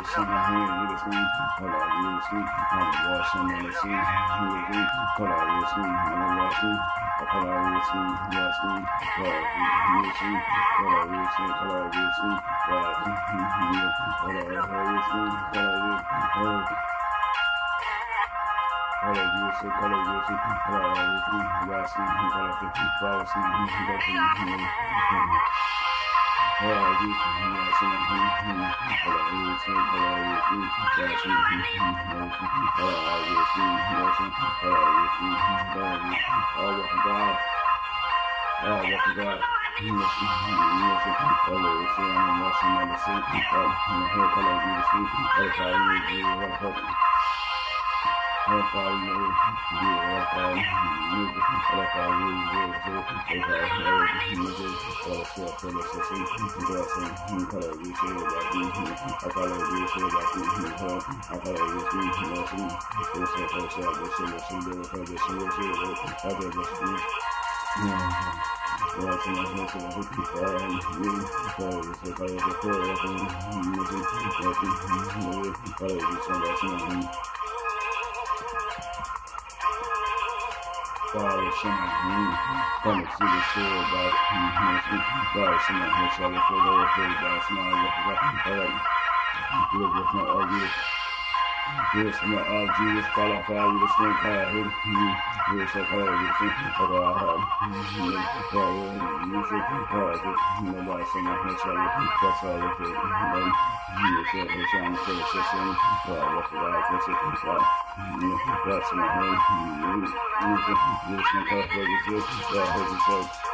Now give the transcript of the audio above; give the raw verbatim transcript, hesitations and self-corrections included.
some my hand with a screen. Hold on, with a screen. I'm washing on the screen. With a screen. Hold on, with a screen. I'm washing. I hold on, with a screen. With a screen. Hold on, with a screen. Hold on, with a screen. Hold on, with a screen. Hold on, with a screen. Hold on, with a screen. Hold on, hold on. Hold on, you see, hold on, you see, hold on, you see, hold on, see, hold on, see, hold on, see, hold on, see, hold on, see, hold on, you see, hold on, see, hold on, see, hold on, see, hold on, you see, hold on, you see, oh, what a God, oh, what a God. You listen, you listen, oh, you see, I'm watching on the sea, oh, I'm here, hold on, you see, oh, if I need you, what a Help all you know, you help all you know, help all you know, help all you know, all so for the system, you got some, you call it, you say about me, I call it, you say about me, I call it, you say, you know, some, you say, oh, so I guess, you know, some, you know, some, you say, I guess, you know, yeah. Well, so I'm going to say, I'm going to say, oh, you say, I was a four, I was a, you say, I was a, you know, I was a, you know, Father, someone come to see the show about God, someone who shall for the afraid by somebody with the look with my argument. Yes, my argument qualify with the same kind of yes, I call it the same but I have you say nobody someone who shall that's all of it. You say it's on the system, well, what the guy gets it, well, that's my home. You say, you say, you say, you say, you say,